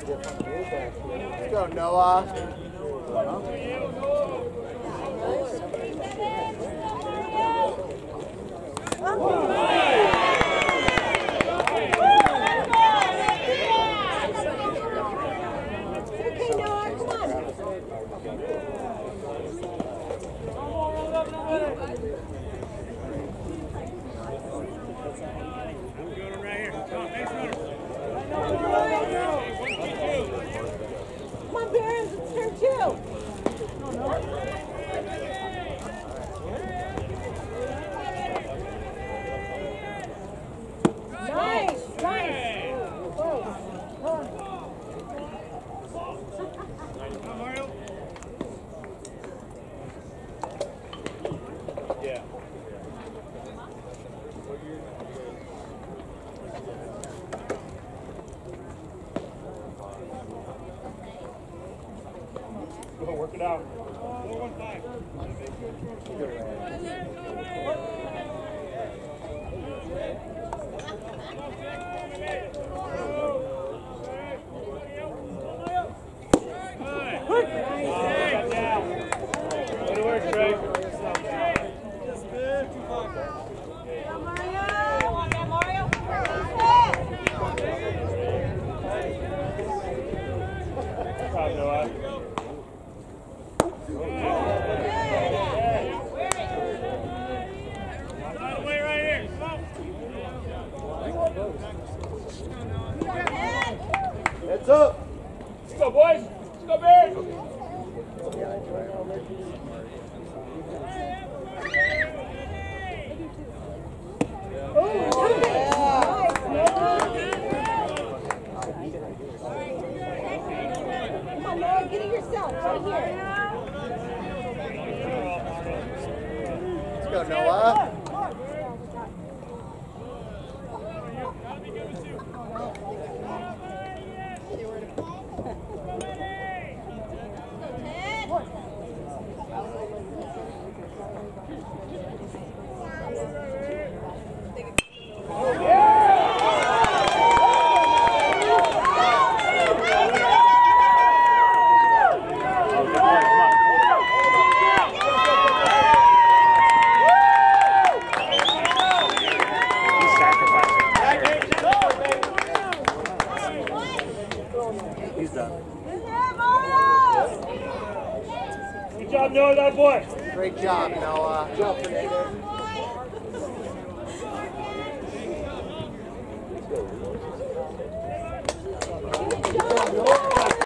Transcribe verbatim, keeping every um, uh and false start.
Let's go, Noah. Work it out. four one five. Good work, Trey. Proud, Noah. Heads up! Let's go, boys! Let's go, Bears! Come on, Noah, get it yourself right here. Let's go, Noah. He's done. Good job, Noah, that boy. Great job, Noah. Good job, Fernando. Good job, Noah.